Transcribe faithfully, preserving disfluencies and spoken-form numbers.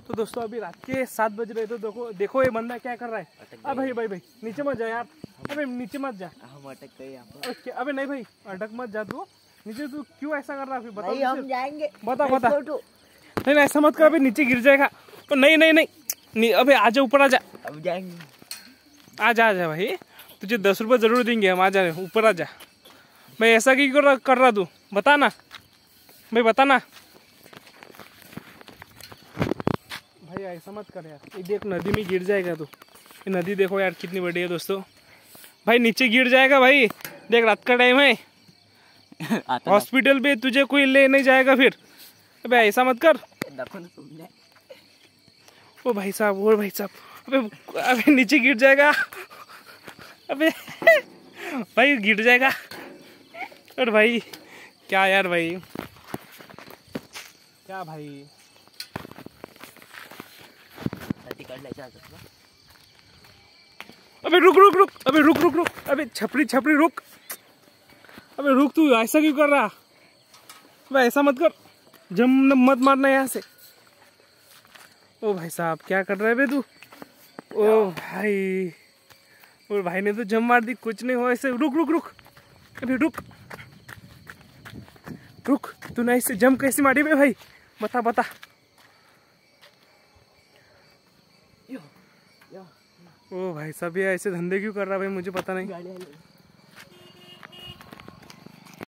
तो दोस्तों अभी रात के सात बज रहे तो देखो देखो ये बंदा क्या कर रहा है। अब भाई भाई भाई नीचे मत जा यार, अबे नीचे मत जा। हम अटक गए यहाँ पर। अबे नहीं भाई अटक मत जा तू नीचे। तू क्यों ऐसा कर रहा है? बता नहीं, हम जाएंगे। बता बता। नहीं नहीं ऐसा मत कर, अभी नीचे गिर जाएगा। तो नहीं नहीं नहीं, नहीं अबे आजा ऊपर आजा। अब जाएंगे। आजा आजा भाई, तुझे दस रुपये जरूर देंगे हम। आजा ऊपर आजा। मैं ऐसा क्यों कर रहा कर रहा तू बता ना भाई, बता ना भाई। ऐसा मत कर यार, ये देख नदी में गिर जाएगा तू। ये नदी देखो यार कितनी बड़ी है दोस्तों। भाई नीचे गिर जाएगा भाई, देख रात का टाइम है। हॉस्पिटल पे तुझे कोई ले नहीं जाएगा फिर। अबे ऐसा मत कर। ओ भाई साहब, ओ भाई साहब, अबे अबे नीचे गिर जाएगा। अबे भाई गिर जाएगा। और भाई क्या यार भाई, क्या भाई। अबे रुक रुक रुक, अबे रुक रुक रुक, अबे छपरी छपरी रुक। अबे रुक, तू ऐसा क्यों कर रहा? अबे ऐसा मत कर, जम मत मारना यहाँ से। ओ भाई साहब क्या कर रहा है बे तू? ओ भाई, और भाई ने तो जम मार दी। कुछ नहीं हो ऐसे। रुक रुक रुक, अबे रुक रुक। तू नहीं से जम कैसे मारी बे भाई, बता बता। ओ भाई साहब ये ऐसे धंधे क्यों कर रहा है भाई, मुझे पता नहीं।